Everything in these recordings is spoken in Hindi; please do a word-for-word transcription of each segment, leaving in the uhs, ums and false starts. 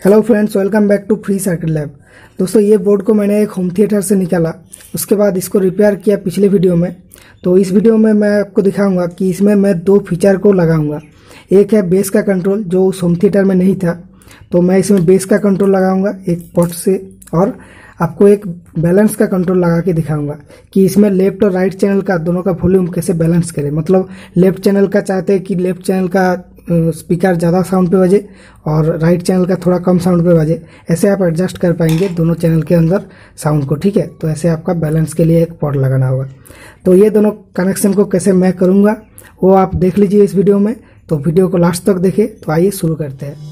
Hello friends, welcome back to free circuit lab. दोस्तों, ये बोर्ड को मैंने एक होम थिएटर से निकाला, उसके बाद इसको रिपेयर किया पिछले वीडियो में। तो इस वीडियो में मैं आपको दिखाऊंगा कि इसमें मैं दो फीचर को लगाऊंगा। एक है बेस का कंट्रोल, जो उस होम थिएटर में नहीं था, तो मैं इसमें बेस का कंट्रोल लगाऊंगा एक पॉट से, और आपको एक बैलेंस का कंट्रोल लगा के दिखाऊंगा कि इसमें लेफ्ट और राइट चैनल का दोनों का वॉल्यूम कैसे बैलेंस करें। मतलब लेफ्ट चैनल का चाहते हैं कि लेफ्ट चैनल का स्पीकर ज़्यादा साउंड पे बजे और राइट चैनल का थोड़ा कम साउंड पे बजे, ऐसे आप एडजस्ट कर पाएंगे दोनों चैनल के अंदर साउंड को। ठीक है, तो ऐसे आपका बैलेंस के लिए एक पॉट लगाना होगा। तो ये दोनों कनेक्शन को कैसे मैं करूँगा वो आप देख लीजिए इस वीडियो में। तो वीडियो को लास्ट तक देखें। तो आइए शुरू करते हैं।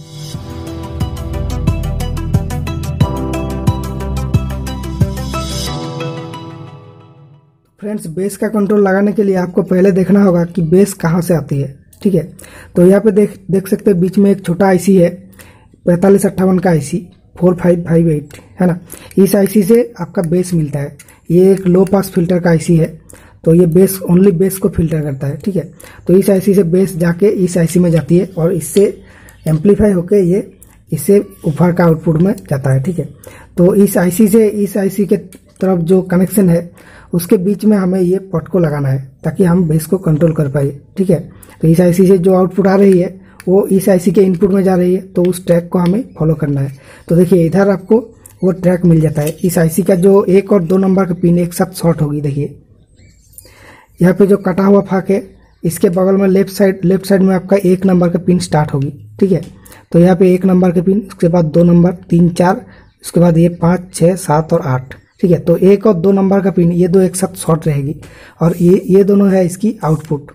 फ्रेंड्स, बेस का कंट्रोल लगाने के लिए आपको पहले देखना होगा कि बेस कहाँ से आती है। ठीक है, तो यहाँ पे देख देख सकते हैं बीच में एक छोटा आईसी है, पैंतालीस अट्ठावन का IC four five five eight है ना। इस आईसी से आपका बेस मिलता है। ये एक लो पास फिल्टर का आईसी है, तो ये बेस ओनली बेस को फिल्टर करता है। ठीक है, तो इस आईसी से बेस जाके इस आईसी में जाती है और इससे एम्पलीफाई होके ये इससे ऊपर का आउटपुट में जाता है। ठीक है, तो इस आईसी से इस आईसी के तरफ जो कनेक्शन है उसके बीच में हमें ये पॉट को लगाना है ताकि हम बेस को कंट्रोल कर पाए। ठीक है, तो इस आईसी से जो आउटपुट आ रही है वो इस आईसी के इनपुट में जा रही है, तो उस ट्रैक को हमें फॉलो करना है। तो देखिए, इधर आपको वो ट्रैक मिल जाता है। इस आईसी का जो एक और दो नंबर का पिन एक साथ शॉर्ट होगी। देखिए यहाँ पे जो कटा हुआ फाक है, इसके बगल में लेफ्ट साइड लेफ्ट साइड में आपका एक नंबर का पिन स्टार्ट होगी। ठीक है, तो यहाँ पे एक नंबर के पिन, उसके बाद दो नंबर, तीन चार, उसके बाद ये पाँच छः सात और आठ। ठीक है, तो एक और दो नंबर का पिन ये दो एक साथ शॉर्ट रहेगी और ये ये दोनों है इसकी आउटपुट।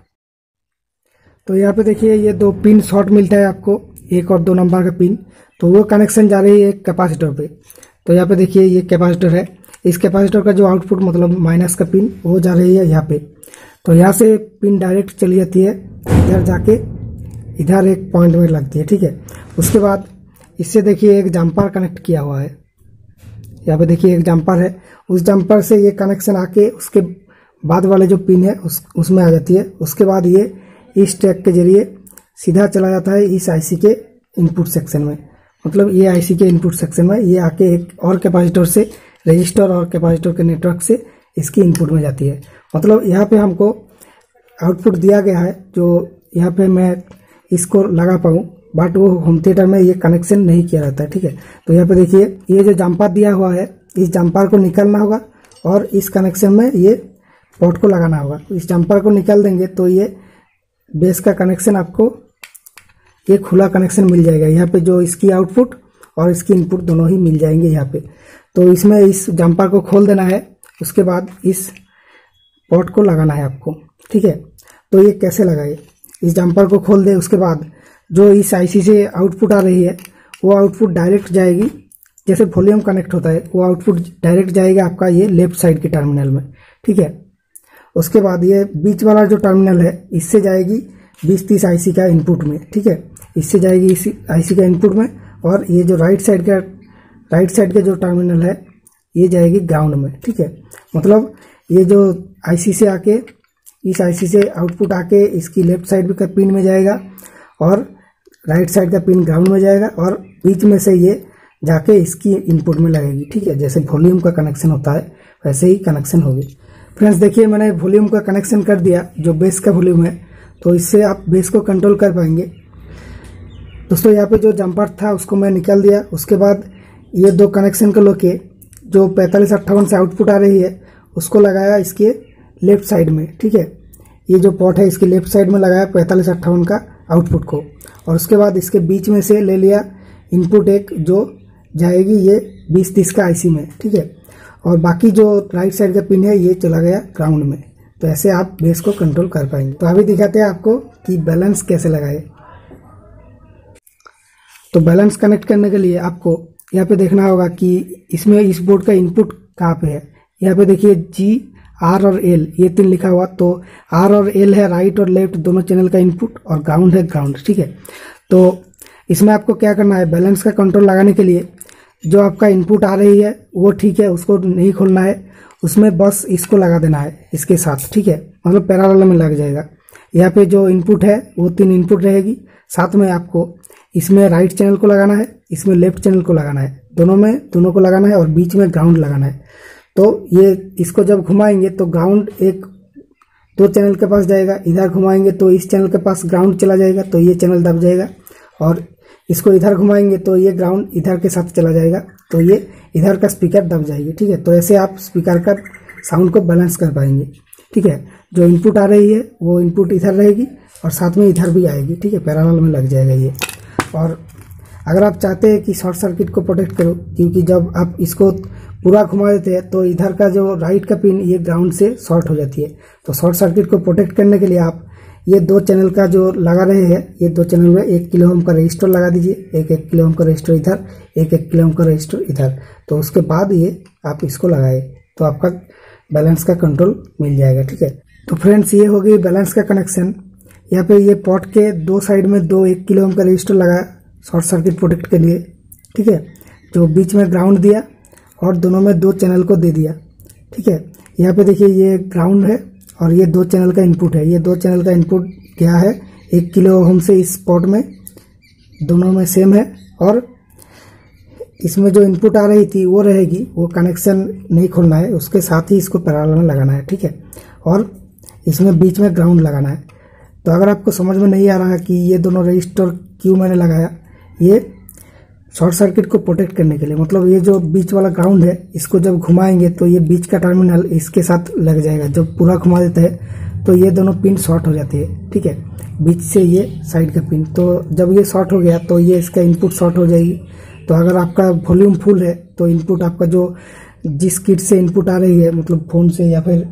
तो यहाँ पे देखिए ये दो पिन शॉर्ट मिलता है आपको, एक और दो नंबर का पिन, तो वो कनेक्शन जा रही है एक कैपेसिटर पे। तो यहाँ पे देखिए ये कैपेसिटर है, इस कैपेसिटर का जो आउटपुट मतलब माइनस का पिन वो जा रही है यहाँ पे। तो यहाँ से पिन डायरेक्ट चली जाती है इधर जाके इधर एक पॉइंट में लगती है। ठीक है, उसके बाद इससे देखिए एक जम्पर कनेक्ट किया हुआ है। यहाँ पे देखिए एक जम्पर है, उस जम्पर से ये कनेक्शन आके उसके बाद वाले जो पिन है उस उसमें आ जाती है। उसके बाद ये इस ट्रैक के जरिए सीधा चला जाता है इस आईसी के इनपुट सेक्शन में। मतलब ये आईसी के इनपुट सेक्शन में ये आके एक और कैपेसिटर से, रजिस्टर और कैपेसिटर के नेटवर्क से इसकी इनपुट में जाती है। मतलब यहाँ पे हमको आउटपुट दिया गया है जो यहाँ पे मैं इसको लगा पाऊँ, बट वो होम थिएटर में ये कनेक्शन नहीं किया रहता है। ठीक है, तो यहाँ पे देखिए ये जो जम्पर दिया हुआ है, इस जम्पर को निकालना होगा और इस कनेक्शन में ये पोर्ट को लगाना होगा। इस जम्पर को निकाल देंगे तो ये बेस का कनेक्शन आपको ये खुला कनेक्शन मिल जाएगा। यहाँ पे जो इसकी आउटपुट और इसकी इनपुट दोनों ही मिल जाएंगे यहाँ पे। तो इसमें इस जम्पर को खोल देना है, उसके बाद इस पोर्ट को लगाना है आपको। ठीक है, तो ये कैसे लगाए, इस जम्पर को खोल दे, उसके बाद जो इस आईसी से आउटपुट आ रही है वो आउटपुट डायरेक्ट जाएगी, जैसे वॉल्यूम कनेक्ट होता है वो आउटपुट डायरेक्ट जाएगा आपका ये लेफ्ट साइड के टर्मिनल में। ठीक है, उसके बाद ये बीच वाला जो टर्मिनल है इससे जाएगी बीस तीस आईसी का इनपुट में। ठीक है, इससे जाएगी इस आईसी का इनपुट में, और ये जो राइट साइड का राइट साइड के जो टर्मिनल है ये जाएगी ग्राउंड में। ठीक है, मतलब ये जो आईसी से आके इस आईसी से आउटपुट आके इसकी लेफ्ट साइड का पिन में जाएगा और राइट साइड का पिन ग्राउंड में जाएगा, और बीच में से ये जाके इसकी इनपुट में लगेगी। ठीक है, जैसे वॉल्यूम का कनेक्शन होता है वैसे ही कनेक्शन होगी। फ्रेंड्स देखिए, मैंने वॉल्यूम का कनेक्शन कर दिया जो बेस का वॉल्यूम है, तो इससे आप बेस को कंट्रोल कर पाएंगे। दोस्तों, यहाँ पे जो जम्पर था उसको मैं निकाल दिया। उसके बाद ये दो कनेक्शन को लेके जो पैंतालीस अट्ठावन से आउटपुट आ रही है उसको लगाया इसके लेफ्ट साइड में। ठीक है, ये जो पॉट है इसके लेफ्ट साइड में लगाया पैंतालीस अट्ठावन का आउटपुट को, और उसके बाद इसके बीच में से ले लिया इनपुट एक जो जाएगी ये बीस तीस का आईसी में। ठीक है, और बाकी जो राइट साइड का पिन है ये चला गया ग्राउंड में। तो ऐसे आप बेस को कंट्रोल कर पाएंगे। तो अभी दिखाते हैं आपको कि बैलेंस कैसे लगाए। तो बैलेंस कनेक्ट करने के लिए आपको यहाँ पे देखना होगा कि इसमें इस बोर्ड का इनपुट कहाँ पे है। यहाँ पे देखिए जी, आर और एल ये तीन लिखा हुआ, तो आर और एल है राइट और लेफ्ट दोनों चैनल का इनपुट, और ग्राउंड है ग्राउंड। ठीक है, तो इसमें आपको क्या करना है, बैलेंस का कंट्रोल लगाने के लिए जो आपका इनपुट आ रही है वो ठीक है, उसको नहीं खोलना है, उसमें बस इसको लगा देना है इसके साथ। ठीक है, मतलब पैरेलल में लग जाएगा। यहाँ पे जो इनपुट है वो तीन इनपुट रहेगी, साथ में आपको इसमें राइट चैनल को लगाना है इसमें लेफ्ट चैनल को लगाना है, दोनों में दोनों को लगाना है और बीच में ग्राउंड लगाना है। तो ये इसको जब घुमाएंगे तो ग्राउंड एक दो चैनल के पास जाएगा, इधर घुमाएंगे तो इस चैनल के पास ग्राउंड चला जाएगा, तो ये चैनल दब जाएगा। और इसको इधर घुमाएंगे तो ये ग्राउंड इधर के साथ चला जाएगा, तो ये इधर का स्पीकर दब जाएगी। ठीक है, तो ऐसे आप स्पीकर का साउंड को बैलेंस कर पाएंगे। ठीक है, जो इनपुट आ रही है वो इनपुट इधर रहेगी और साथ में इधर भी आएगी। ठीक है, पैरेलल में लग जाएगा ये। और अगर आप चाहते हैं कि शॉर्ट सर्किट को प्रोटेक्ट करो, क्योंकि जब आप इसको पूरा घुमा देते हैं तो इधर का जो राइट का पिन ये ग्राउंड से शॉर्ट हो जाती है, तो शॉर्ट सर्किट को प्रोटेक्ट करने के लिए आप ये दो चैनल का जो लगा रहे हैं, ये दो चैनल में एक किलो ओम का रजिस्टर लगा दीजिए, एक एक किलो ओम का रजिस्टर इधर, एक एक किलो ओम का रजिस्टर इधर। तो उसके बाद ये आप इसको लगाए तो आपका बैलेंस का कंट्रोल मिल जाएगा। ठीक है, तो फ्रेंड्स ये हो गई बैलेंस का कनेक्शन। यहाँ पे ये पॉट के दो साइड में दो एक किलो ओम का रजिस्टर लगाया शॉर्ट सर्किट प्रोटेक्ट के लिए। ठीक है, जो बीच में ग्राउंड दिया और दोनों में दो चैनल को दे दिया। ठीक है, यहाँ पे देखिए ये ग्राउंड है और ये दो चैनल का इनपुट है, ये दो चैनल का इनपुट क्या है एक किलो ओम से इस पॉट में, दोनों में सेम है। और इसमें जो इनपुट आ रही थी वो रहेगी, वो कनेक्शन नहीं खोलना है, उसके साथ ही इसको पैरेलल में लगाना है। ठीक है, और इसमें बीच में ग्राउंड लगाना है। तो अगर आपको समझ में नहीं आ रहा है कि ये दोनों रजिस्टर क्यों मैंने लगाया, ये शॉर्ट सर्किट को प्रोटेक्ट करने के लिए, मतलब ये जो बीच वाला ग्राउंड है इसको जब घुमाएंगे तो ये बीच का टर्मिनल इसके साथ लग जाएगा। जब पूरा घुमा देते हैं तो ये दोनों पिन शॉर्ट हो जाती है। ठीक है, बीच से ये साइड का पिन, तो जब ये शॉर्ट हो गया तो ये इसका इनपुट शॉर्ट हो जाएगी। तो अगर आपका वॉल्यूम फुल है तो इनपुट आपका जो जिस किट से इनपुट आ रही है, मतलब फोन से या फिर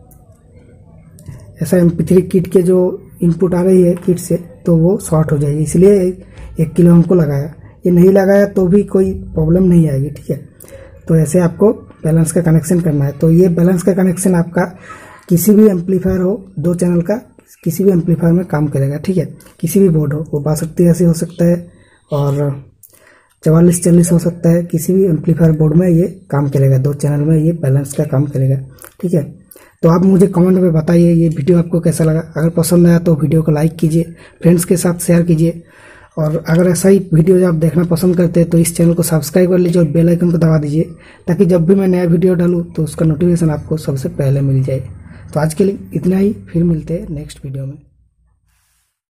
ऐसा एम पी थ्री किट के जो इनपुट आ रही है किट से, तो वो शॉर्ट हो जाएगी। इसलिए एक किलो ओम को लगाया, ये नहीं लगाया तो भी कोई प्रॉब्लम नहीं आएगी। ठीक है, तो ऐसे आपको बैलेंस का कनेक्शन करना है। तो ये बैलेंस का कनेक्शन आपका किसी भी एम्पलीफायर हो, दो चैनल का किसी भी एम्पलीफायर में काम करेगा। ठीक है, किसी भी बोर्ड हो, वो बासठ तिरासी हो सकता है और चवालीस चालीस हो सकता है, किसी भी एम्पलीफायर बोर्ड में ये काम करेगा, दो चैनल में ये बैलेंस का काम करेगा। ठीक है, तो आप मुझे कमेंट में बताइए ये वीडियो आपको कैसा लगा। अगर पसंद आया तो वीडियो को लाइक कीजिए, फ्रेंड्स के साथ शेयर कीजिए, और अगर ऐसा ही वीडियो आप देखना पसंद करते हैं तो इस चैनल को सब्सक्राइब कर लीजिए और बेल आइकन को दबा दीजिए, ताकि जब भी मैं नया वीडियो डालूँ तो उसका नोटिफिकेशन आपको सबसे पहले मिल जाए। तो आज के लिए इतना ही, फिर मिलते हैं नेक्स्ट वीडियो में।